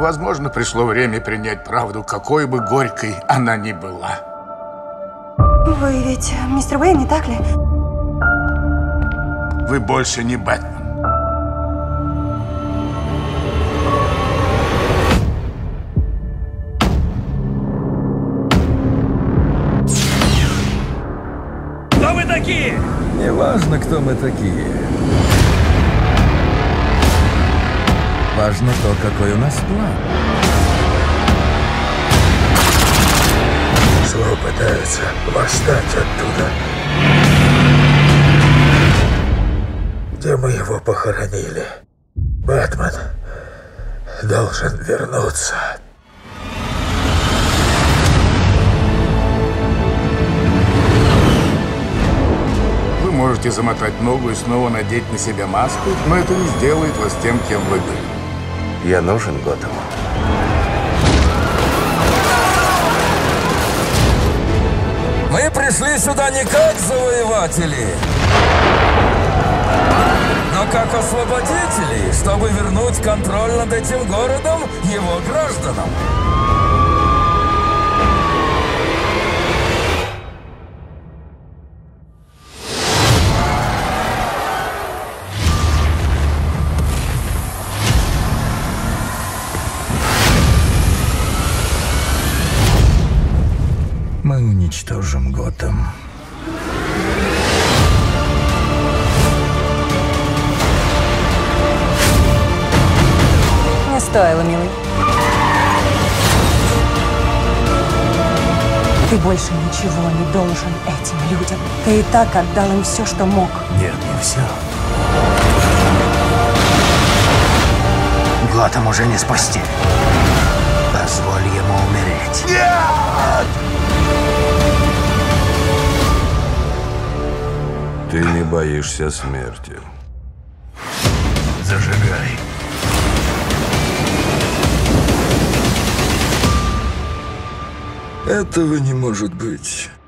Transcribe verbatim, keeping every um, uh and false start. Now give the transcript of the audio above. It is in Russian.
Возможно, пришло время принять правду, какой бы горькой она ни была. Вы ведь мистер Уэйн, не так ли? Вы больше не Бэтмен. Кто вы такие? Не важно, кто мы такие. Важно то, какой у нас план. Зло пытается восстать оттуда, где мы его похоронили. Бэтмен должен вернуться. Вы можете замотать ногу и снова надеть на себя маску, но это не сделает вас тем, кем вы были. Я нужен Готэму. Мы пришли сюда не как завоеватели, но как освободители, чтобы вернуть контроль над этим городом его гражданам. Мы уничтожим Готэм. Не стоило, милый. Ты больше ничего не должен этим людям. Ты и так отдал им все, что мог. Нет, не все. Готэм уже не спасти. Позволь ему умереть. Нет! Ты не боишься смерти. Зажигай. Этого не может быть.